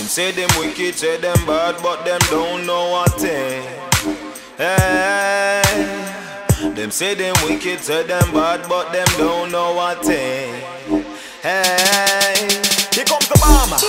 say them wicked, say them bad, but them don't know what thing. Hey, them say them wicked, say them bad, but them don't know what thing. Hey, here comes the bomber.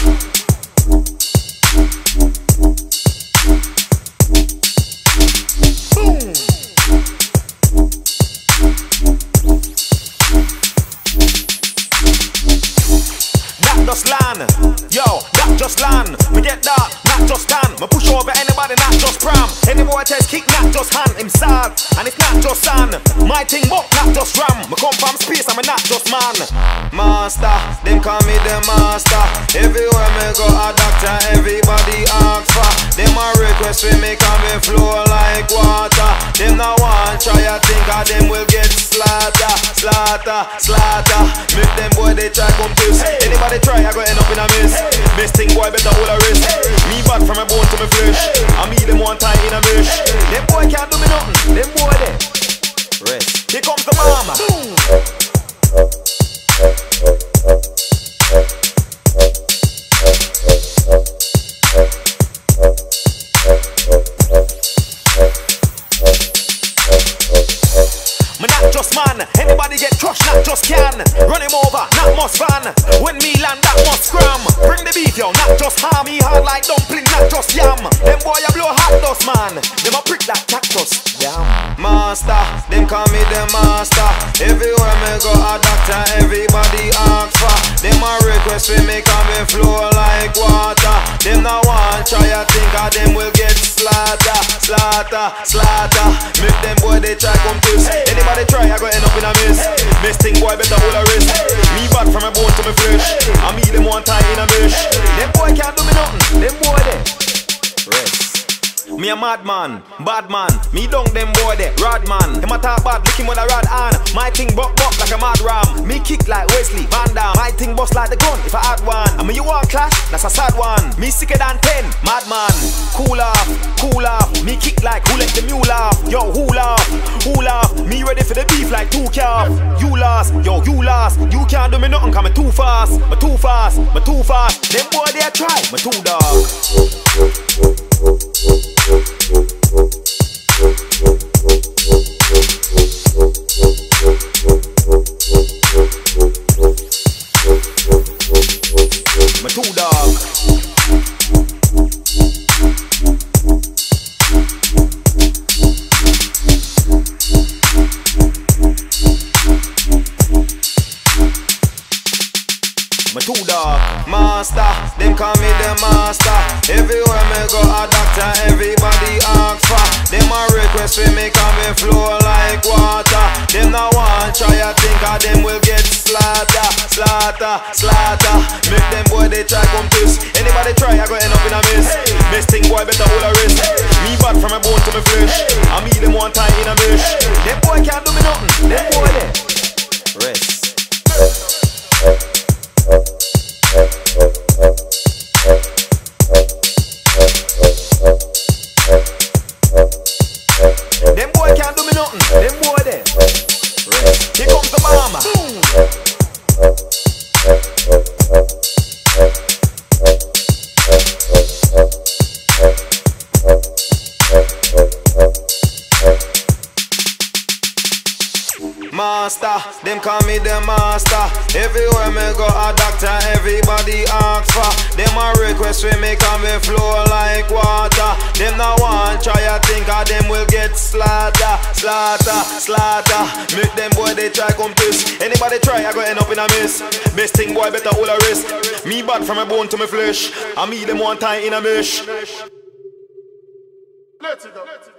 Just land, yo, that just land. Me get that, not just stand. Me push over anybody, not just pram. Any boy test kick, not just hand him sad. And it's not just sand. My thing but not just ram. Me come from space, I'm a not just man. Master, them call me the master. Everywhere me go a doctor, everybody ask for. Them a request we make and me flow like water. Them no want try a think of them will get slaughter, slaughter, slaughter. Make them boy they try come twist. Anybody try I go end up in a mess. Best thing boy better hold a wrist. Me bad from my bone to my flesh. I me them one time in a mesh. Them boy can't do me nothing. Them boy there. Rest. Here comes the mama. Not just man, anybody get crushed, not just can. Run him over, not must van. When me land, that must scram. Bring the beef, yo, not just harm. Me hard like dumpling, not just yam. Them boy a blow hot dust, man. Them a prick like cactus, yam. Master, them call me the master. Everywhere me go a doctor, everybody ask for. Them a request we make and me flow like water. Them no want try a think of them will get slaughter, slaughter, slaughter. Make them boy they try come twist. Anybody try, I go end up in a mess. Best thing boy better hold a wrist. Me bad from my bone to my flesh. I me them one time in a mesh. Them boy can't do me nothing. Them boy there. Rest. Me a madman, bad man. Me down them boy there, rad man. Him a talk bad, lick him with a rad hand. My thing buck like a mad ram. Me kick like Wesley, Van Damme. My thing bust like the gun if I had one. I mean you want clash, that's a sad one. Me sicker than 10, madman. Cool off, cool off. Me kick like who let the mule laugh. Yo, who laugh, who laugh. Me ready for the beef like 2 calf. You lost, yo, you lost. You can't do me nothing cause me too fast. Me too fast, me too fast. Them boy they try, me too dog. My two dog. My two dog. Master, them call me the master. Everywhere me go a doctor, everybody ask for. Them a request we make and me flow like water. Them no want try a think of them will get slaughter, slaughter, slaughter. Make them boy they try come twist. Anybody try I go end up in a mess. Best thing boy better hold a wrist. Me bad from my bone to my flesh. I me them one time in a mesh. Them boy can't do me nothing. Them boy there. Rest. Them boy can't do me nothing. Them boy there. Rest. Here comes the mama. Master, them call me the master. Everywhere me go a doctor, everybody ask for. Them a request we make and me flow like water. Them no want try a think of them will get slaughter, slaughter, slaughter. Make them boy they try come twist. Anybody try I go end up in a mess. Best thing boy better hold a wrist. Me bad from my bone to my flesh. I me them one time in a mesh. Let's go.